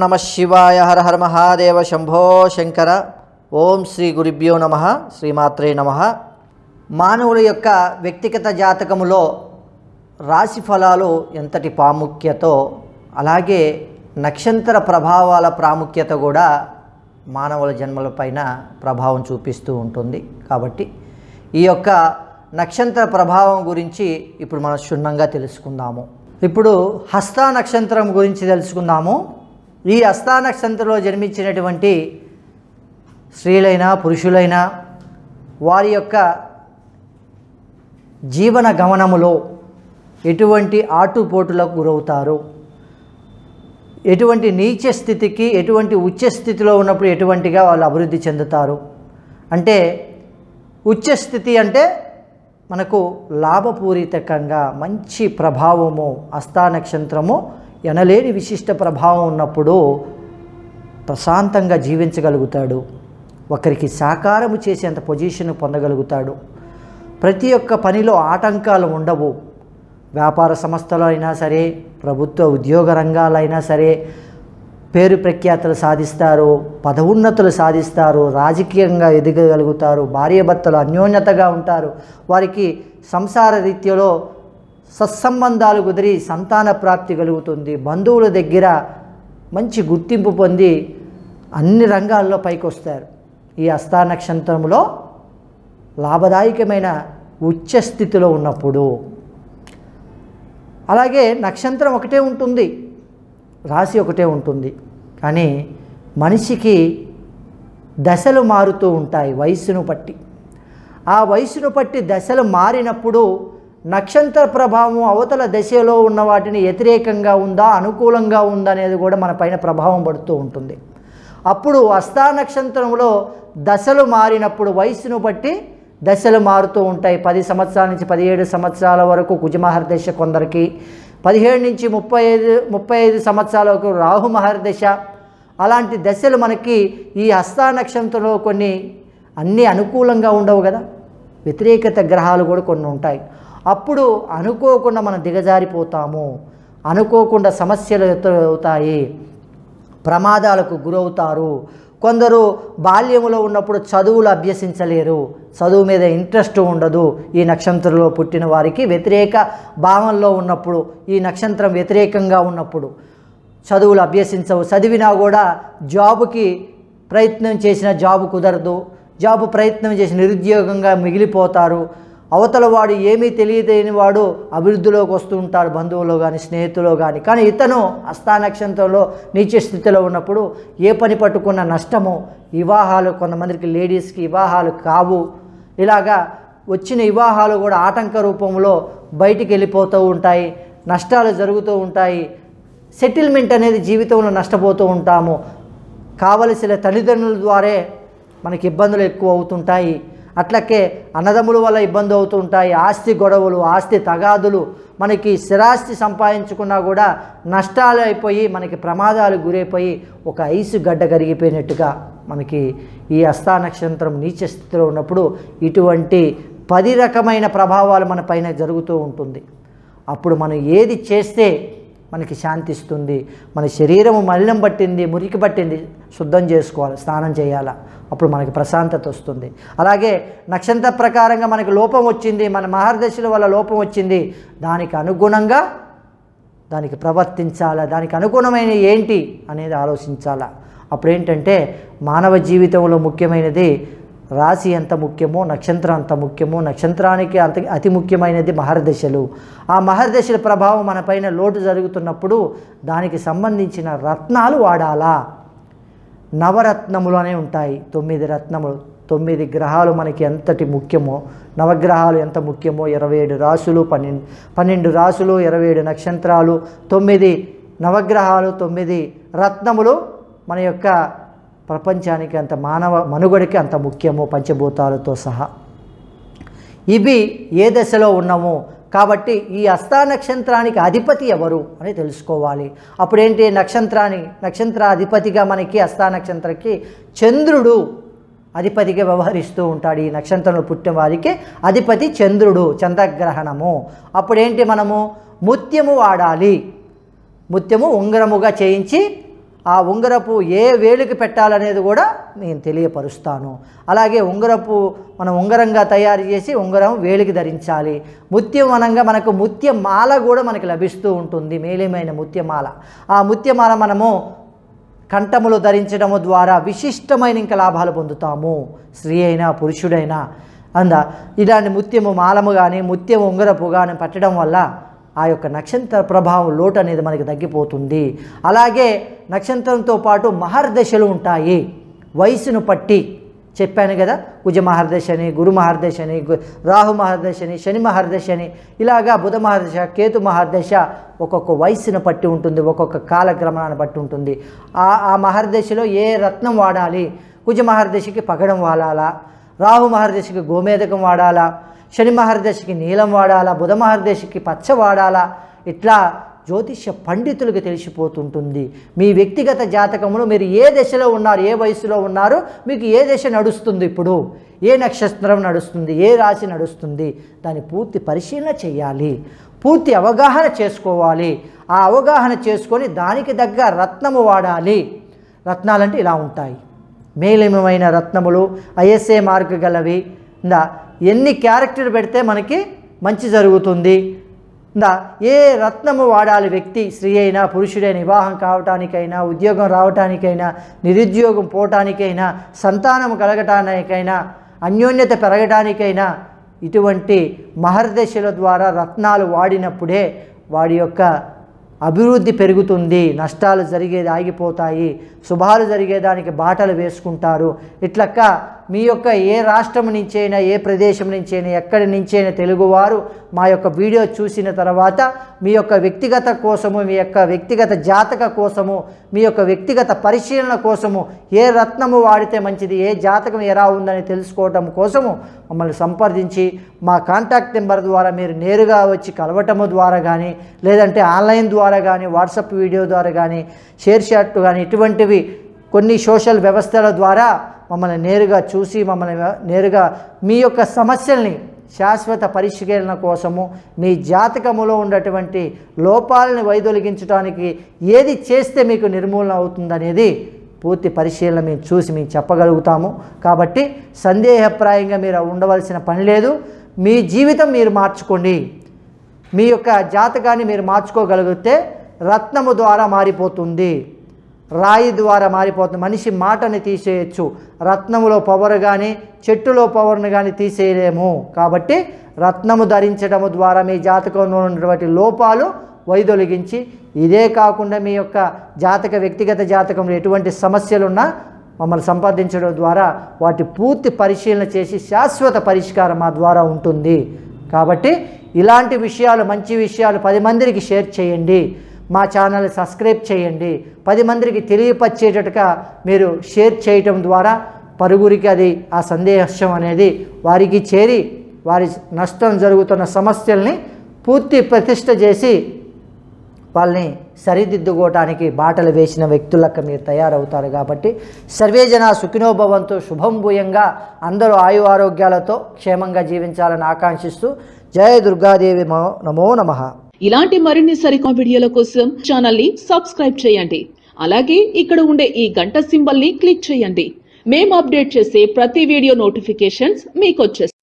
నమః శివాయ. హర హర మహాదేవ. శంభో శంకర. ఓం శ్రీ గురుభ్యో నమః. శ్రీమాత్రే నమః. మానవుల యొక్క వ్యక్తిగత జాతకములో రాశి ఫలాలు ఎంతటి ప్రాముఖ్యతో, అలాగే నక్షత్ర ప్రభావాల ప్రాముఖ్యత కూడా మానవుల జన్మలపైన ప్రభావం చూపిస్తూ ఉంటుంది. కాబట్టి ఈ యొక్క నక్షత్ర ప్రభావం గురించి ఇప్పుడు మనం క్షుణ్ణంగా తెలుసుకుందాము. ఇప్పుడు హస్తా నక్షత్రం గురించి తెలుసుకుందాము. ఈ హస్తా నక్షత్రంలో జన్మించినటువంటి స్త్రీలైనా పురుషులైనా వారి యొక్క జీవన గమనములో ఎటువంటి ఆటుపోటులకు గురవుతారు, ఎటువంటి నీచ స్థితికి, ఎటువంటి ఉచ్చ స్థితిలో ఉన్నప్పుడు ఎటువంటిగా వాళ్ళు అభివృద్ధి చెందుతారు. అంటే ఉచ్చ స్థితి అంటే మనకు లాభపూరితంగా మంచి ప్రభావము, హస్తా నక్షత్రము ఎనలేని విశిష్ట ప్రభావం ఉన్నప్పుడు ప్రశాంతంగా జీవించగలుగుతాడు. ఒకరికి సాకారము చేసేంత పొజిషన్ పొందగలుగుతాడు. ప్రతి ఒక్క పనిలో ఆటంకాలు ఉండవు. వ్యాపార సంస్థలు అయినా సరే, ప్రభుత్వ ఉద్యోగ రంగాలైనా సరే పేరు ప్రఖ్యాతులు సాధిస్తారు, పదోన్నతులు సాధిస్తారు, రాజకీయంగా ఎదగగలుగుతారు, భార్యాభర్తలు అన్యోన్యతగా ఉంటారు. వారికి సంసార రీత్యలో సత్సంబంధాలు కుదిరి సంతాన ప్రాప్తి కలుగుతుంది. బంధువుల దగ్గర మంచి గుర్తింపు పొంది అన్ని రంగాల్లో పైకి వస్తారు. ఈ హస్తా నక్షత్రంలో లాభదాయకమైన ఉచ్చ స్థితిలో ఉన్నప్పుడు. అలాగే నక్షత్రం ఒకటే ఉంటుంది, రాశి ఒకటే ఉంటుంది, కానీ మనిషికి దశలు మారుతూ ఉంటాయి వయసును బట్టి. ఆ వయసును బట్టి దశలు మారినప్పుడు నక్షత్ర ప్రభావం అవతల దశలో ఉన్న వాటిని వ్యతిరేకంగా ఉందా, అనుకూలంగా ఉందా అనేది కూడా మన పైన ప్రభావం పడుతూ ఉంటుంది. అప్పుడు హస్తా నక్షత్రంలో దశలు మారినప్పుడు వయసును బట్టి దశలు మారుతూ ఉంటాయి. 10 సంవత్సరాల నుంచి 17 సంవత్సరాల వరకు కుజమహర్దశ కొందరికి, 17 నుంచి 35 సంవత్సరాల వరకు రాహు మహర్దశ. అలాంటి దశలు మనకి ఈ హస్తా నక్షత్రంలో కొన్ని అన్నీ అనుకూలంగా ఉండవు కదా, వ్యతిరేకత గ్రహాలు కూడా కొన్ని ఉంటాయి. అప్పుడు అనుకోకుండా మనం దిగజారిపోతాము, అనుకోకుండా సమస్యలు ఎదురవుతాయి, ప్రమాదాలకు గురవుతారు. కొందరు బాల్యములో ఉన్నప్పుడు చదువులు అభ్యసించలేరు, చదువు మీద ఇంట్రెస్ట్ ఉండదు. ఈ నక్షత్రంలో పుట్టిన వారికి వ్యతిరేక భావంలో ఉన్నప్పుడు, ఈ నక్షత్రం వ్యతిరేకంగా ఉన్నప్పుడు చదువులు అభ్యసించవు. చదివినా కూడా జాబుకి ప్రయత్నం చేసిన జాబు కుదరదు, జాబు ప్రయత్నం చేసి నిరుద్యోగంగా మిగిలిపోతారు. అవతల వాడు ఏమీ తెలియలేని వాడు అభివృద్ధిలోకి వస్తూ ఉంటాడు, బంధువులో కానీ స్నేహితులో కానీ. కానీ ఇతను హస్తా నక్షత్రంలో నీచ స్థితిలో ఉన్నప్పుడు ఏ పని పట్టుకున్న నష్టము, వివాహాలు కొంతమందికి లేడీస్కి వివాహాలు కావు. ఇలాగా వచ్చిన వివాహాలు కూడా ఆటంక రూపంలో బయటికి వెళ్ళిపోతూ ఉంటాయి, నష్టాలు జరుగుతూ ఉంటాయి. సెటిల్మెంట్ అనేది జీవితంలో నష్టపోతూ ఉంటాము. కావలసిన తల్లిదండ్రుల ద్వారే మనకి ఇబ్బందులు ఎక్కువ అవుతుంటాయి. అట్లకే అన్నదమ్ముల వల్ల ఇబ్బంది అవుతూ ఉంటాయి. ఆస్తి గొడవలు, ఆస్తి తగాదులు, మనకి స్థిరాస్తి సంపాదించుకున్నా కూడా నష్టాలు అయిపోయి మనకి ప్రమాదాలు గురైపోయి ఒక ఐసు గడ్డ కరిగిపోయినట్టుగా మనకి ఈ హస్తా నక్షత్రం నీచ స్థితిలో ఉన్నప్పుడు ఇటువంటి 10 రకమైన ప్రభావాలు మన పైన జరుగుతూ ఉంటుంది. అప్పుడు మనం ఏది చేస్తే మనకి శాంతిస్తుంది, మన శరీరము మలినం పట్టింది, మురికి పట్టింది, శుద్ధం చేసుకోవాలి, స్నానం చేయాలా, అప్పుడు మనకి ప్రశాంతత వస్తుంది. అలాగే నక్షత్ర ప్రకారంగా మనకి లోపం వచ్చింది, మన మహర్దశల వల్ల లోపం వచ్చింది, దానికి అనుగుణంగా దానికి ప్రవర్తించాలా, దానికి అనుగుణమైన ఏంటి అనేది ఆలోచించాలా. అప్పుడు ఏంటంటే మానవ జీవితంలో ముఖ్యమైనది రాశి ఎంత ముఖ్యమో నక్షత్రం అంత ముఖ్యమో. నక్షత్రానికి అతి ముఖ్యమైనది మహర్దశలు. ఆ మహర్దశల ప్రభావం మన పైన లోటు జరుగుతున్నప్పుడు దానికి సంబంధించిన రత్నాలు వాడాలా. నవరత్నములు అనేవి ఉంటాయి, 9 రత్నములు. 9 గ్రహాలు మనకి ఎంతటి ముఖ్యమో, నవగ్రహాలు ఎంత ముఖ్యమో, 27 రాసులు, 12 రాసులు, 27 నక్షత్రాలు, 9 నవగ్రహాలు, 9 రత్నములు మన యొక్క ప్రపంచానికి అంత మానవ మనుగడకి అంత ముఖ్యమో, పంచభూతాలతో సహా. ఇవి ఏ దశలో ఉన్నామో కాబట్టి ఈ హస్తా నక్షత్రానికి అధిపతి ఎవరు అని తెలుసుకోవాలి. అప్పుడేంటి నక్షత్ర అధిపతిగా మనకి హస్తా నక్షత్రకి చంద్రుడు అధిపతిగా వ్యవహరిస్తూ ఉంటాడు. ఈ నక్షత్రంలో పుట్టిన వారికి అధిపతి చంద్రుడు, చంద్రగ్రహణము. అప్పుడేంటి మనము ముత్యము వాడాలి, ముత్యము ఉంగరముగా చేయించి ఆ ఉంగరపు ఏ వేలికి పెట్టాలనేది కూడా నేను తెలియపరుస్తాను. అలాగే మనం ఉంగరంగా తయారు చేసి ఉంగరం వేలికి ధరించాలి. ముత్యం అనంగా మనకు ముత్యమాల కూడా మనకి లభిస్తూ ఉంటుంది, మేలిమైన ముత్యమాల. ఆ ముత్యమాల మనము కంఠములో ధరించడము ద్వారా విశిష్టమైన ఇంకా లాభాలు పొందుతాము, స్త్రీ అయినా పురుషుడైనా. ఇలాంటి ముత్యము మాలము కానీ ముత్యము ఉంగరపు కానీ పట్టడం వల్ల ఆ యొక్క నక్షత్ర ప్రభావం లోటు అనేది మనకి తగ్గిపోతుంది. అలాగే నక్షత్రంతో పాటు మహర్దశలు ఉంటాయి వయసును పట్టి. చెప్పాను కదా, కుజ మహర్దశని, గురు మహర్దశని, రాహు మహర్దశని, శని మహర్దశని, ఇలాగా బుధ మహర్దశ, కేతు మహర్దశ ఒక్కొక్క వయసును పట్టి ఉంటుంది, ఒక్కొక్క కాలక్రమాన్ని బట్టి ఉంటుంది. ఆ మహర్దశలో ఏ రత్నం వాడాలి, కుజ మహర్దశకి పగడం వాడాలా, రాహు మహర్దశకి గోమేదకం వాడాలా, శని మహర్దశకి నీలం వాడాలా, బుధ మహర్దశకి పచ్చ వాడాలా, ఇట్లా జ్యోతిష్య పండితులకు తెలిసిపోతుంటుంది. మీ వ్యక్తిగత జాతకంలో మీరు ఏ దశలో ఉన్నారు, ఏ వయసులో ఉన్నారు, మీకు ఏ దశ నడుస్తుంది, ఇప్పుడు ఏ నక్షత్రం నడుస్తుంది, ఏ రాశి నడుస్తుంది, దాన్ని పూర్తి పరిశీలన చేయాలి, పూర్తి అవగాహన చేసుకోవాలి. ఆ అవగాహన చేసుకొని దానికి తగ్గ రత్నము వాడాలి. రత్నాలంటే ఇలా ఉంటాయి, మేలిమైన రత్నములు, ఐఎస్ఏ మార్క్ గలవి. ఎన్ని క్యారెక్టర్ పెడితే మనకి మంచి జరుగుతుంది. ఏ రత్నము వాడాలి వ్యక్తి, స్త్రీ అయినా పురుషుడైనా, వివాహం కావటానికైనా, ఉద్యోగం రావటానికైనా, నిరుద్యోగం పోవటానికైనా, సంతానం కలగటానికైనా, అన్యోన్యత పెరగటానికైనా ఇటువంటి మహర్దశల ద్వారా రత్నాలు వాడినప్పుడే వాడి యొక్క అభివృద్ధి పెరుగుతుంది, నష్టాలు జరిగేది ఆగిపోతాయి, శుభాలు జరిగేదానికి బాటలు వేసుకుంటారు. ఇట్లక్క మీ యొక్క ఏ రాష్ట్రం నుంచైనా, ఏ ప్రదేశం నుంచైనా, ఎక్కడి నుంచైనా తెలుగువారు మా యొక్క వీడియో చూసిన తర్వాత మీ యొక్క వ్యక్తిగత కోసము, మీ యొక్క వ్యక్తిగత జాతక కోసము, మీ యొక్క వ్యక్తిగత పరిశీలన కోసము ఏ రత్నము వాడితే మంచిది, ఏ జాతకం ఎలా ఉందని తెలుసుకోవటం కోసము మమ్మల్ని సంప్రదించి మా కాంటాక్ట్ నెంబర్ ద్వారా మీరు నేరుగా వచ్చి కలవటము ద్వారా కానీ, లేదంటే ఆన్లైన్ ద్వారా కానీ, వాట్సాప్ వీడియో ద్వారా కానీ, షేర్ చాట్ కానీ, ఇటువంటివి కొన్ని సోషల్ వ్యవస్థల ద్వారా మమ్మల్ని నేరుగా చూసి మమ్మల్ని నేరుగా మీ యొక్క సమస్యల్ని శాశ్వత పరిష్కరణ కోసము, మీ జాతకములో ఉన్నటువంటి లోపాలను వైదొలిగించడానికి ఏది చేస్తే మీకు నిర్మూలన అవుతుందనేది పూర్తి పరిశీలన మేము చూసి మేము చెప్పగలుగుతాము. కాబట్టి సందేహప్రాయంగా మీరు ఉండవలసిన పని లేదు. మీ జీవితం మీరు మార్చుకోండి. మీ యొక్క జాతకాన్ని మీరు మార్చుకోగలిగితే రత్నము ద్వారా మారిపోతుంది, రాయి ద్వారా మారిపోతుంది. మనిషి మాటని తీసేయచ్చు, రత్నములో పవర్ కానీ చెట్టులో పవర్ని కానీ తీసేయలేము. కాబట్టి రత్నము ధరించడము ద్వారా మీ జాతకంలో ఉన్నటువంటి లోపాలు వైదొలిగించి, ఇదే కాకుండా మీ యొక్క వ్యక్తిగత జాతకంలో ఎటువంటి సమస్యలున్నా మమ్మల్ని సంపాదించడం ద్వారా వాటి పూర్తి పరిశీలన చేసి శాశ్వత పరిష్కారం మా ద్వారా ఉంటుంది. కాబట్టి ఇలాంటి విషయాలు, మంచి విషయాలు 10 మందికి షేర్ చేయండి. మా ఛానల్ సబ్స్క్రైబ్ చేయండి. 10 మందికి తెలియపరిచేటట్టుగా మీరు షేర్ చేయటం ద్వారా పరుగురికి అది ఆ సందేశం అనేది వారికి చేరి వారి నష్టం జరుగుతున్న సమస్యల్ని పూర్తి ప్రతిష్ట చేసి వాళ్ళని సరిదిద్దుకోవటానికి బాటలు వేసిన వ్యక్తులకు మీరు తయారవుతారు. కాబట్టి సర్వేజన సుఖినో భవంతు, శుభం భూయంగా అందరూ ఆయు ఆరోగ్యాలతో క్షేమంగా జీవించాలని ఆకాంక్షిస్తూ జయ దుర్గాదేవి నమో నమః. ఇలాంటి మరిన్ని సరికొత్త వీడియోల కోసం ఛానల్ ని సబ్స్క్రైబ్ చేయండి. అలాగే ఇక్కడ ఉండే ఈ గంట సింబల్ ని క్లిక్ చేయండి. మేము అప్డేట్ చేసే ప్రతి వీడియో నోటిఫికేషన్స్ మీకు వచ్చేస్తాయి.